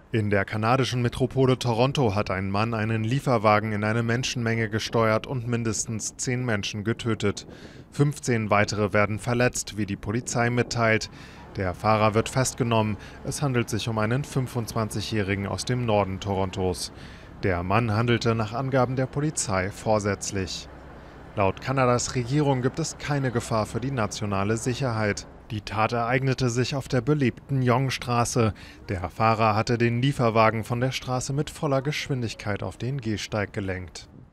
In der kanadischen Metropole Toronto hat ein Mann einen Lieferwagen in eine Menschenmenge gesteuert und mindestens 10 Menschen getötet. 15 weitere werden verletzt, wie die Polizei mitteilt. Der Fahrer wird festgenommen. Es handelt sich um einen 25-Jährigen aus dem Norden Torontos. Der Mann handelte nach Angaben der Polizei vorsätzlich. Laut Kanadas Regierung gibt es keine Gefahr für die nationale Sicherheit. Die Tat ereignete sich auf der belebten Yonge-Straße. Der Fahrer hatte den Lieferwagen von der Straße mit voller Geschwindigkeit auf den Gehsteig gelenkt.